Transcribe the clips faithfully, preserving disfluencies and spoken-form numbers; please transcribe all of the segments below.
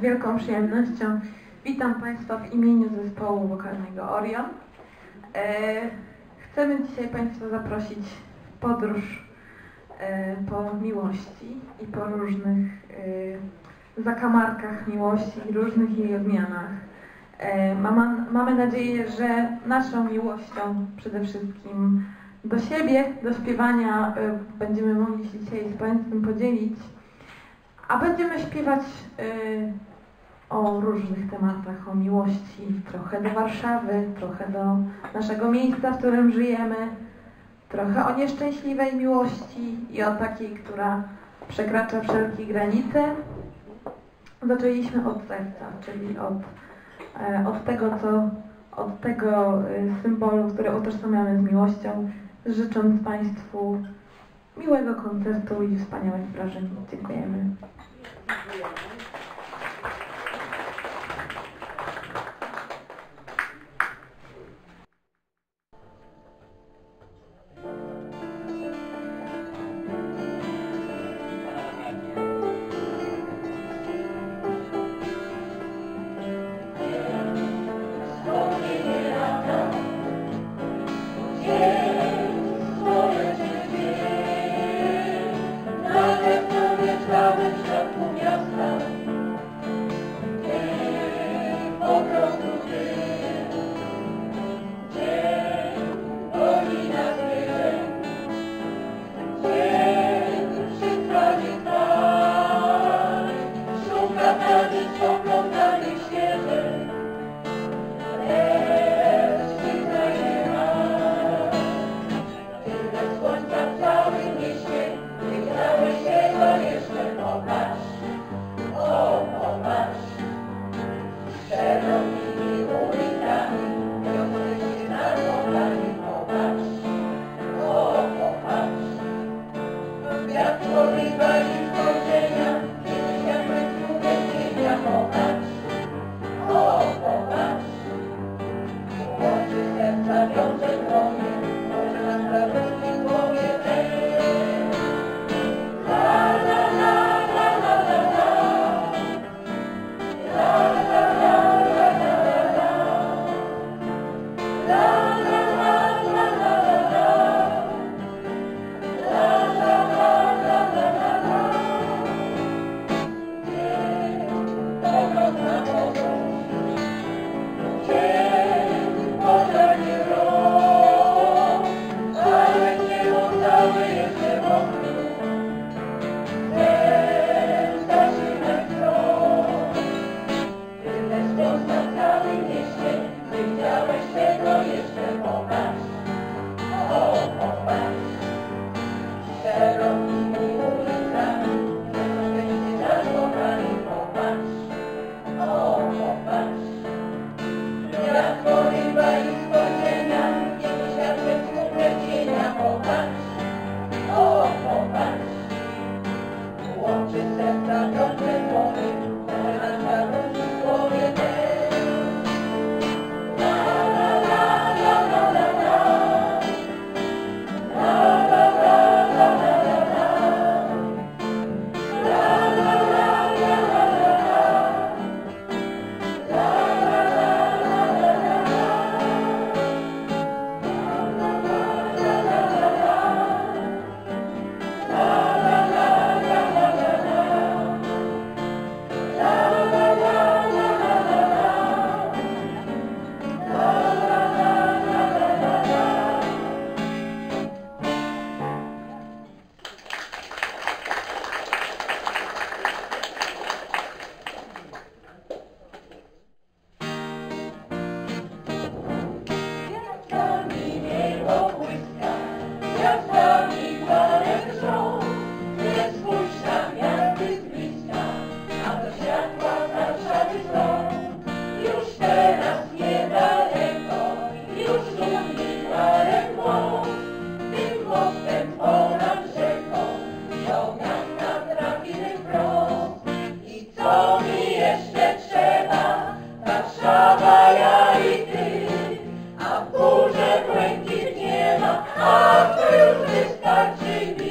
wielką przyjemnością witam Państwa w imieniu zespołu wokalnego Orion. E, chcemy dzisiaj Państwa zaprosić w podróż e, po miłości i po różnych e, zakamarkach miłości i różnych jej odmianach. E, mamy, mamy nadzieję, że naszą miłością przede wszystkim do siebie, do śpiewania e, będziemy mogli się dzisiaj z Państwem podzielić. A będziemy śpiewać y, o różnych tematach, o miłości, trochę do Warszawy, trochę do naszego miejsca, w którym żyjemy, trochę o nieszczęśliwej miłości i o takiej, która przekracza wszelkie granice. Zaczęliśmy od serca, czyli od, e, od tego, co, od tego y, symbolu, który utożsamiamy z miłością, życząc Państwu miłego koncertu i wspaniałych wrażeń. Dziękujemy.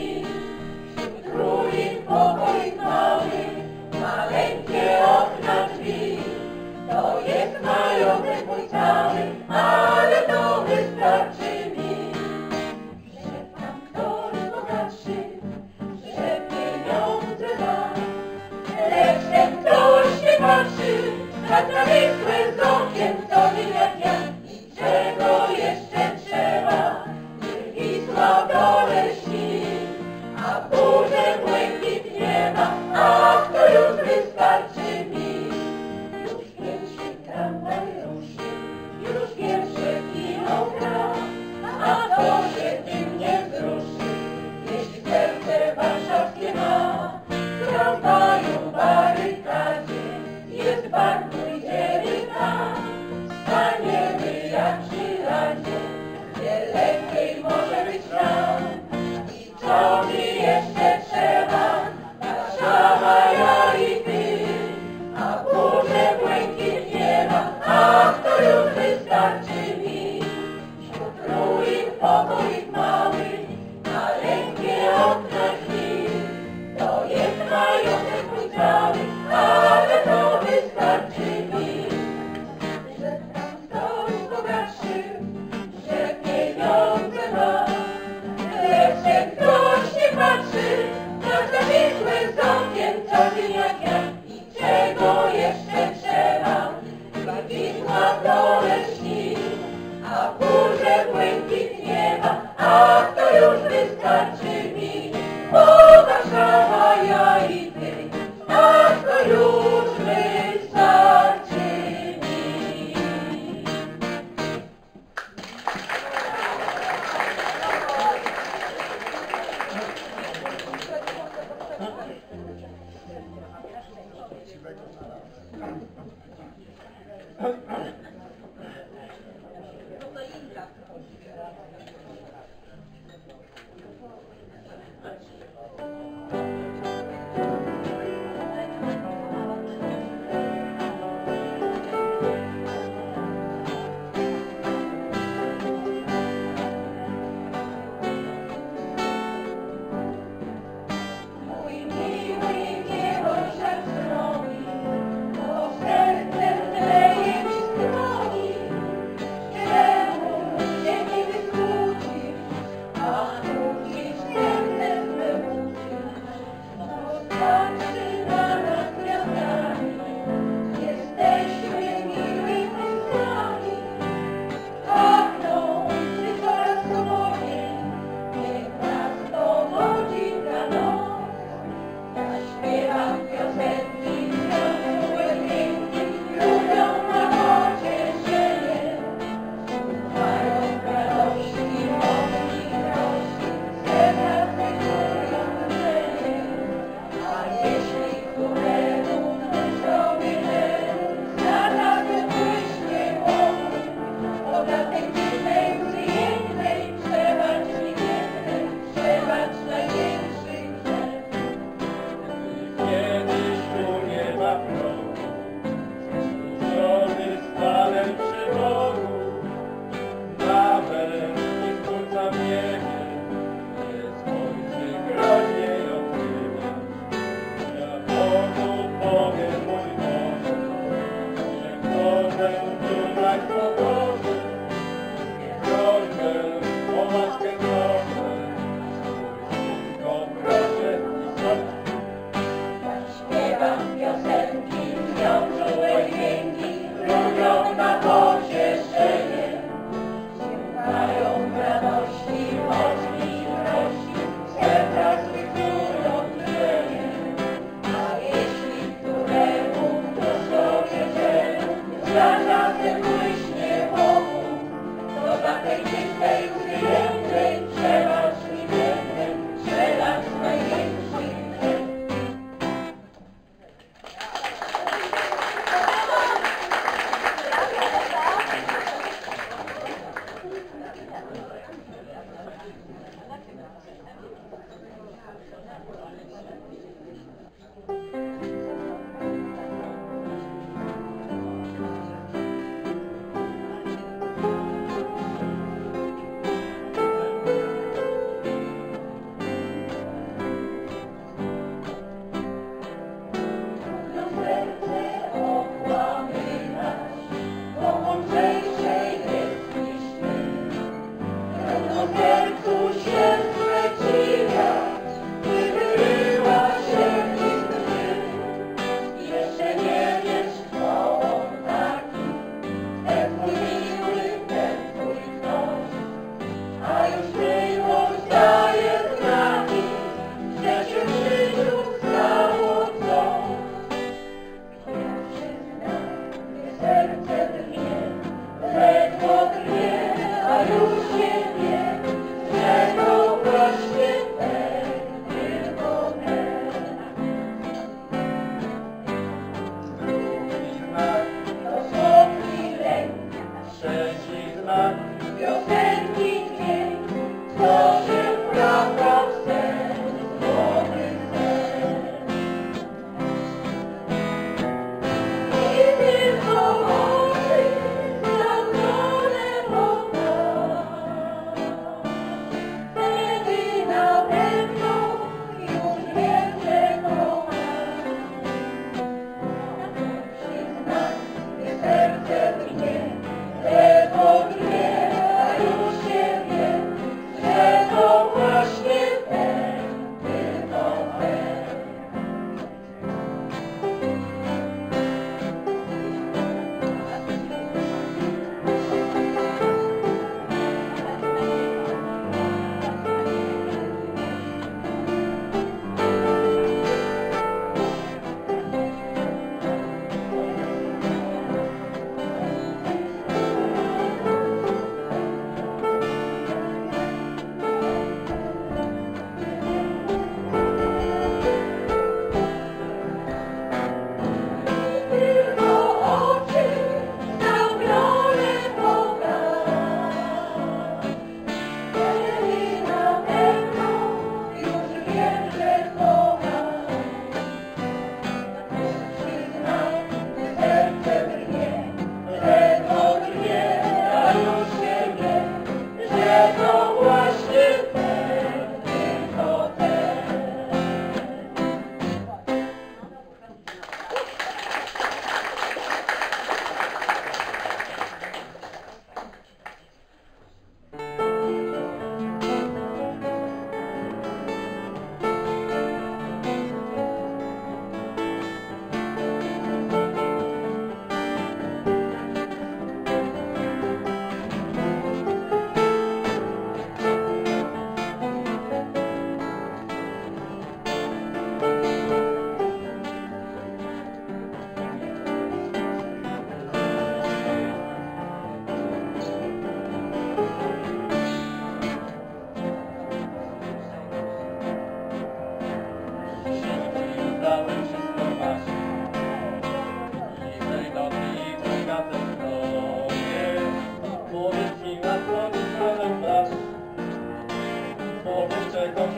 Wśród ruin pokoik mały, maleńkie okna mój cały, ale to wystarczy mi. Że tam ktoś bogatszy, że pieniądze ma, lecz ten ktoś nie patrzy na trawisłe z okien co dzień jak ja. I czego jeszcze trzeba, niech Wisła w dole śni, a w górze błękit nieba, ach to już wystarczy mi. Już pierwszy tramwaj ruszy, już pierwsze kino gra, a to się tym nie wzruszy, jeśli serce warszawskie ma. W tramwaju barykadzie jest bar, pójdziemy tam, staniemy jak przy radzie, gdzie lepiej może być nam. I co mi jeszcze trzeba? Warszawa, ja i ty, a w górze błękit nieba, ach to już wystarczy mi. Wśród ruin pokoik mały, maleńkie okna drzwi, to jest majątek mój cały, ale to wystarczy mi. Że tam ktoś bogatszy, że pieniądze ma, lecz ten ktoś nie patrzy na zawisłe z okien co dzień jak ja. I czego jeszcze trzeba, by Wisła w dole śni, a w górze błękit nieba, ach to już wystarczy mi. Bo Warszawa, ja i ty, ach to już wystarczy mi. Mój miły nieboszek stroni, bo sercem leje mi stroni. Czemu się nie wysłuchisz, a musisz serce swe ucić? Patrzy na nas gwiazdami, jesteśmy miłymi snami. Pachnący coraz słoniej, niech nas powodzi ta noc. Ja śpiewam piosenki, wniosłe dźwięki, ludziom na pocieszenie. Słuchają radości, mocy i troski, serca wyczują drżenie. A jeśli któremu sobie temu zdarza się błyśnie wokół, to dla tej dziwnej łzy jęknej przebacz mi więcej, przebacz największy grzech. Kiedyś tu nie ma progu, znużony stanem przy Bogu, nawet i twórca w niebie, nie spojrzy groźnie i obrzydnie. Ja Bogu powiem, mój Boże, że proszę trzymać pokorze, prośbę o łaskę proszę, spójrz tylko proszę i sądź. Śpiewam piosenki, wniosłe dźwięki, ludziom na pocieszenie. Słuchają radości, mocy i troski, serca wyczują drżenie. A jeśli któremu to sobie temu zdarza się błyśnie wokół, to dla tej czystej łzy jęknej przebacz mi więcej, przebacz największy grzech.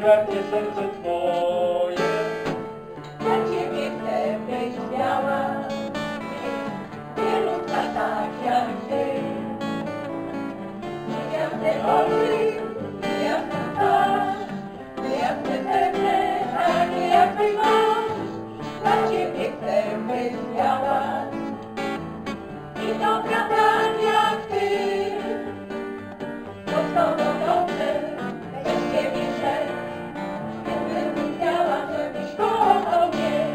pragnie serce Twoje. Dla Ciebie chcę być biała, wielutka tak jak Ty. Jasne oczy, jasna twarz, jasne serce, takie jak Ty masz. Dla Ciebie chcę być biała i dobra tak jak Ty. Bo z Tobą dobrze, bez Ciebie źle, więc bym chciała, żebyś kochał mnie.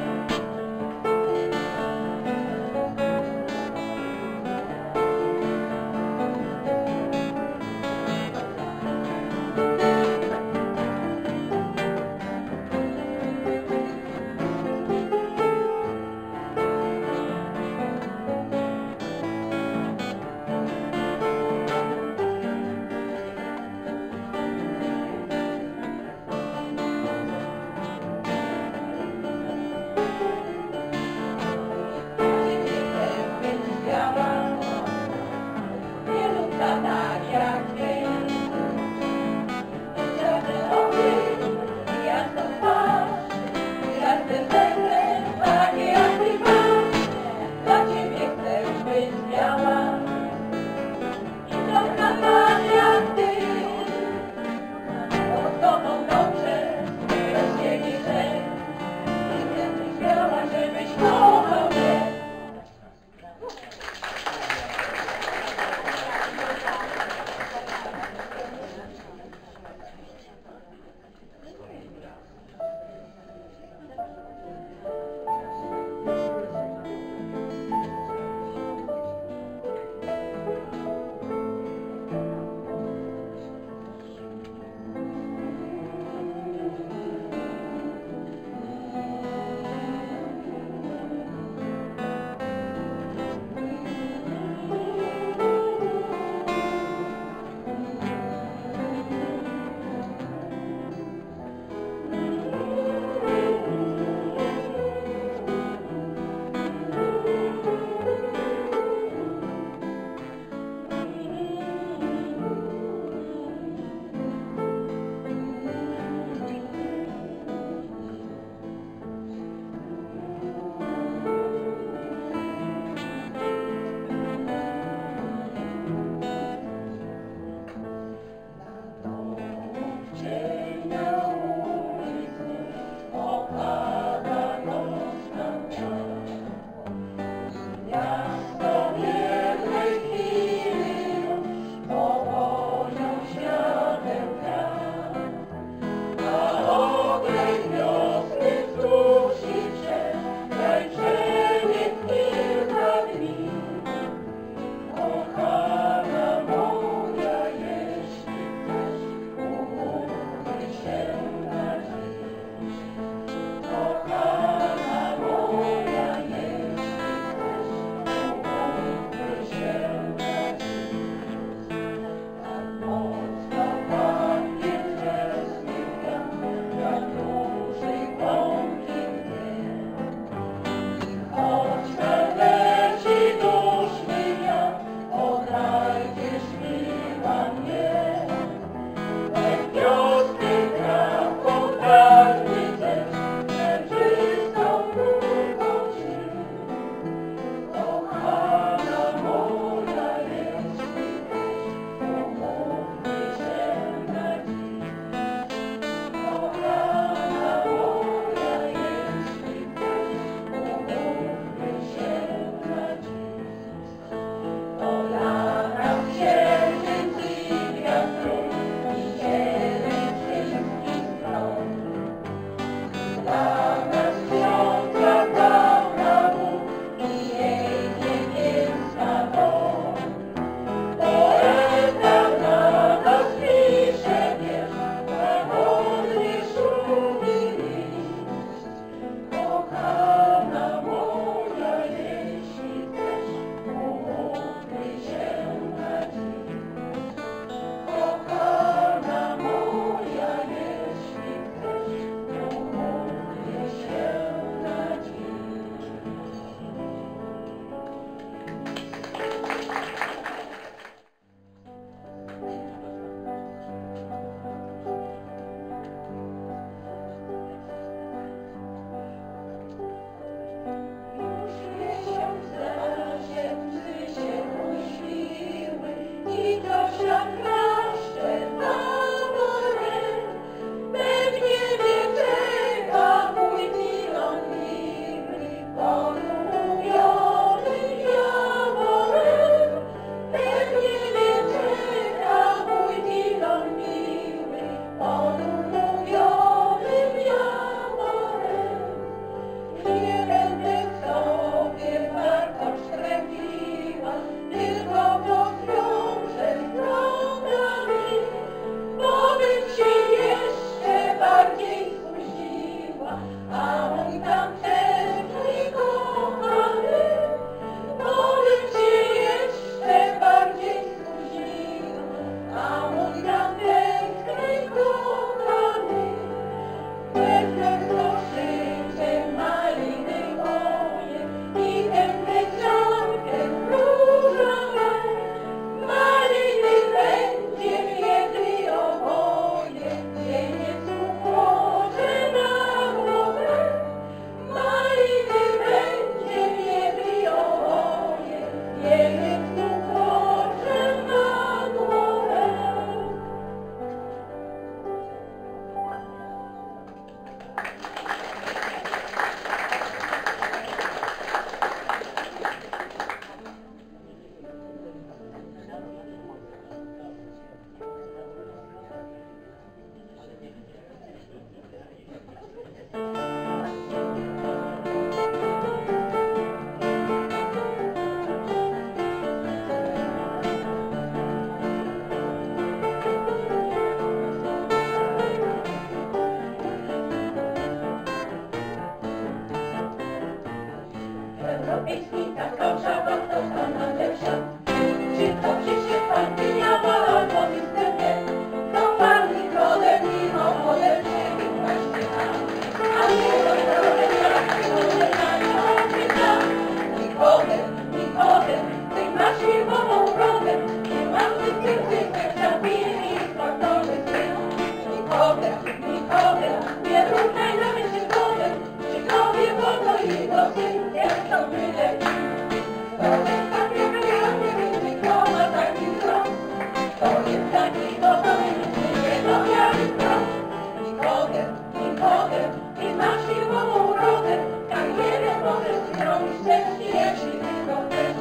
byle kim. To jest taki realny ryzyk, kto ma taki wzrok. To jest taki gotowy, nie do wiary krok. Nikodem, Nikodem, ty masz firmową urodę. Karierę możesz zrobić też, jeśli tylko chcesz.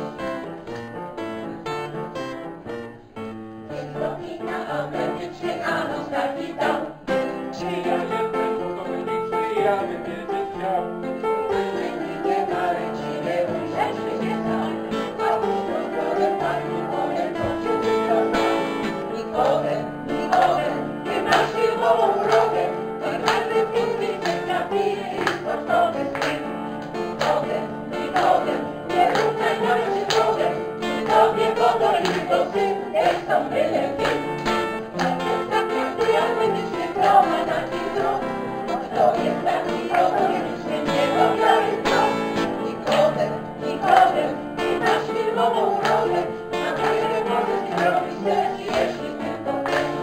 Rodzina autentycznie, a nos taki dał. Czy ja jestem gotowy, czy ja bym wiedzieć chciał? Nie ma ręci, nie ujrzeszczy się sam. A uśrodkowy pan Nikodem, to cię tylko znam. Nikodem, Nikodem, ty masz firmową urodę. To każdy z tych wyciek trafili i kosztowy syn. Nikodem, Nikodem, nie równaj nawet się drogę. Tobie podoli to syn, też są byle kim. To jest tak jak realnycznie, kto ma taki wzrok. To jest taki autorycznie, nie do wiary krok. Nikodem, Nikodem, ty masz firmową urodę. Na karierę możesz zrobić też, jeśli tylko chcesz.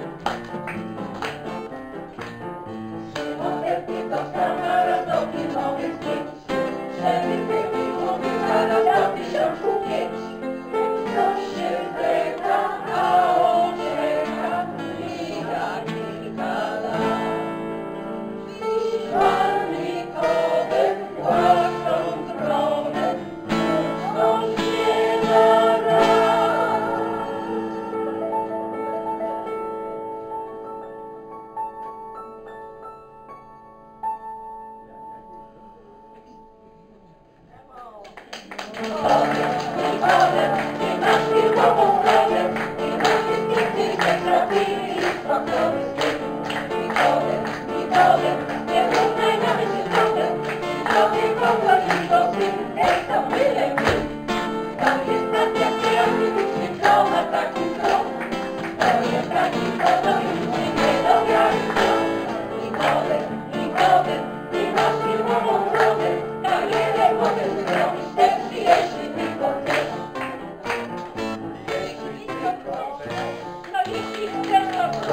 Szymon chętnie dostał naraz do filmowych zdjęć. Żeby wybiłoby zaraz do tysiącu pięć. Coś się zleka, a on czeka, mija kilka lat. I pan Nikodem własną drogę puszczą się na raz. Nikodem, ty masz firmową urodę. I na wszystkich tych trafili i spokojny syn. Nikodem, Nikodem, nie równaj nawet się drogę. Tobie powoli to syn, też to byle kim. To jest tak jak realny kto ma taki wzrok. To jest taki gotowy, nie do wiary krok. Nikodem, Nikodem, ty masz firmową urodę. Karierę możesz zrobić też, jeśli tylko chcesz. Jeśli tylko chcesz. No jeśli chcesz, to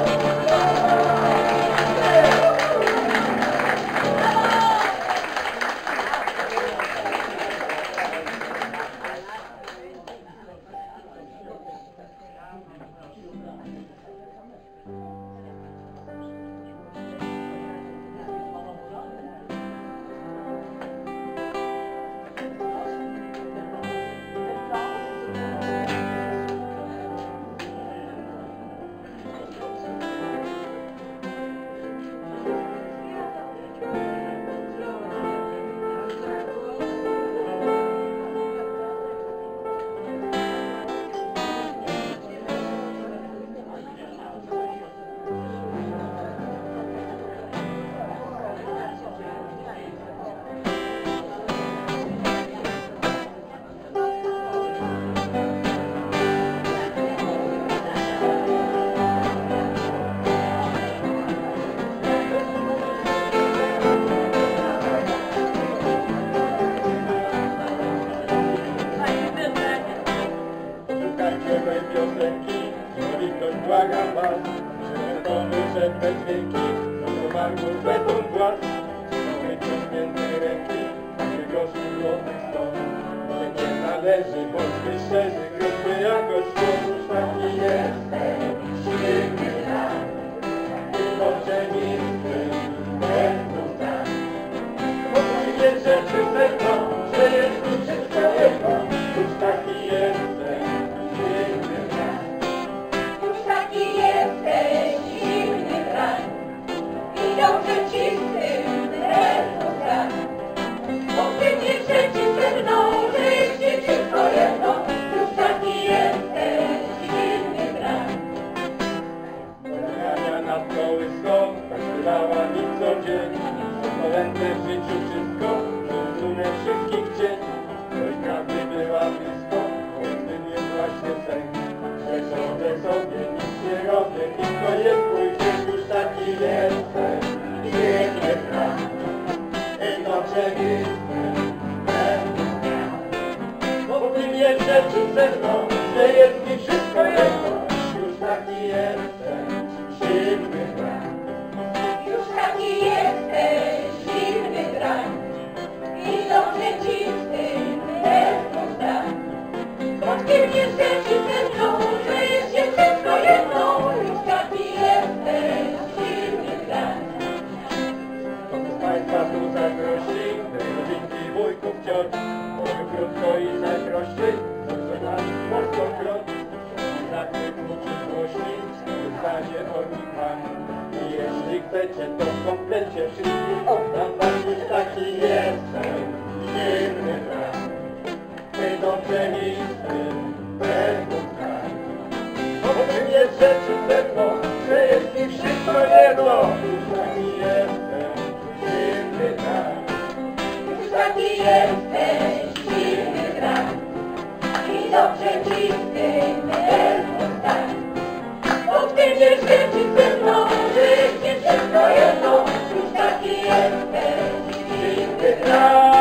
Słuchajcie mej piosenki, jeżeli ktoś błaga was, że to wyszedł bez dźwięki, to pomarł beton głaz. Wyciągniętej ręki, przygoszy złotych sto. Ale nie należy, bądźmy szczerzy, grupy jakoś już taki jestem. Silny lat, wypoczęcisty, bez ustaw. Podwójnie rzeczy tego, że jest tu wszystko jedno, już taki jestem. Silny lat. już taki jesteś, zimny brak. I dobrze czystym drewno brak. Bo ty nie przeciw ze mną, że jest ci wszystko jedno. Już taki drogi pan. I jeśli chcecie, to w komplecie wszystkich oddam wam, już taki jestem, zimny brak. My dobrze mi z tym bezpółka. O tym jest rzeczy pewno, że jest mi wszystko jedno, już taki jestem, zimny brak. Już taki jesteś, zimny brak. I dobrze ci z tym bezpółka. O tym jest rzeczy pewno, że jest mi wszystko jedno, już taki jesteś, zimny brak.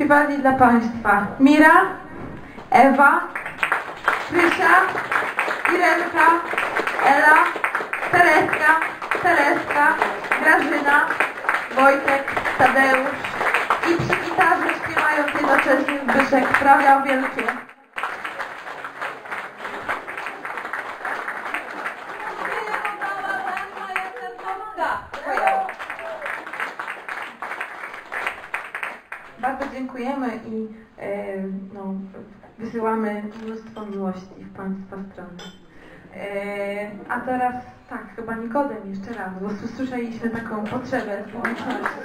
śpiewali dla Państwa Mira, Ewa, Krysia, Irenka, Ela, Tereska, Tereska, Grażyna, Wojtek, Tadeusz i przy gitarze śpiewając jednocześnie Zbyszek. Brawa wielkie. Bardzo dziękujemy i e, no, wysyłamy mnóstwo miłości w Państwa stronę. E, a teraz tak, chyba Nikodem jeszcze raz, bo słyszeliśmy taką potrzebę z publiczności.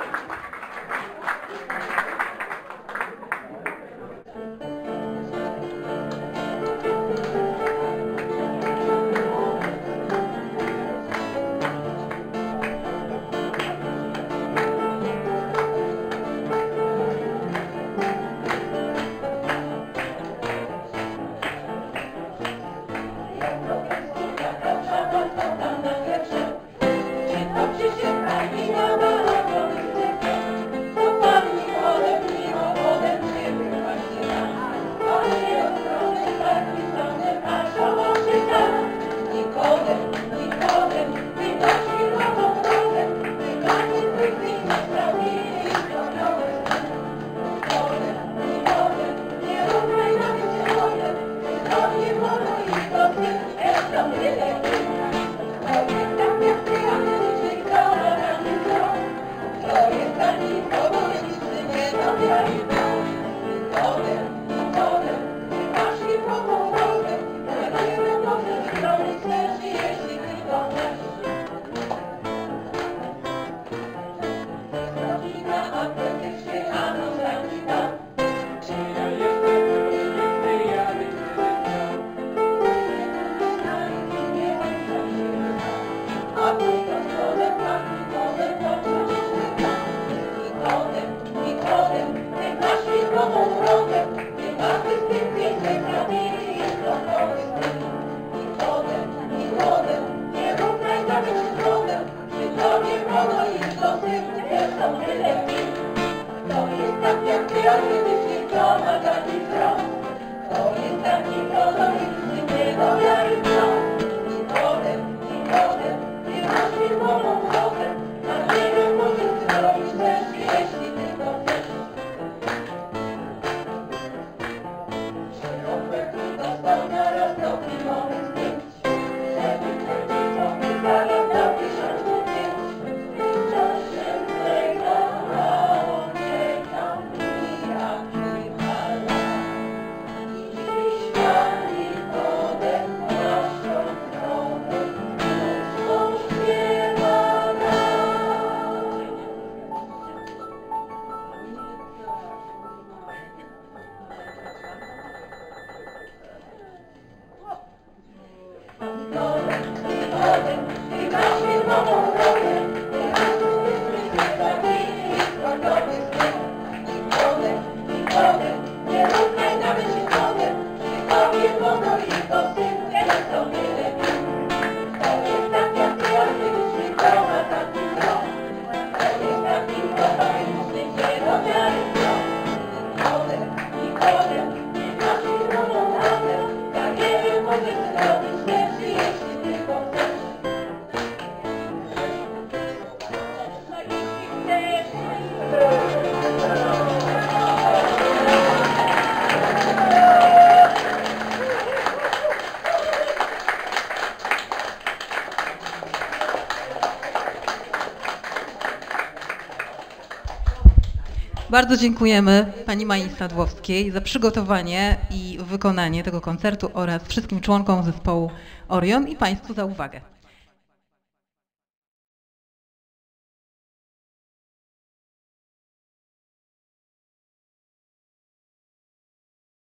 Bardzo dziękujemy pani Mai Sadłowskiej za przygotowanie i wykonanie tego koncertu oraz wszystkim członkom zespołu Orion i Państwu za uwagę.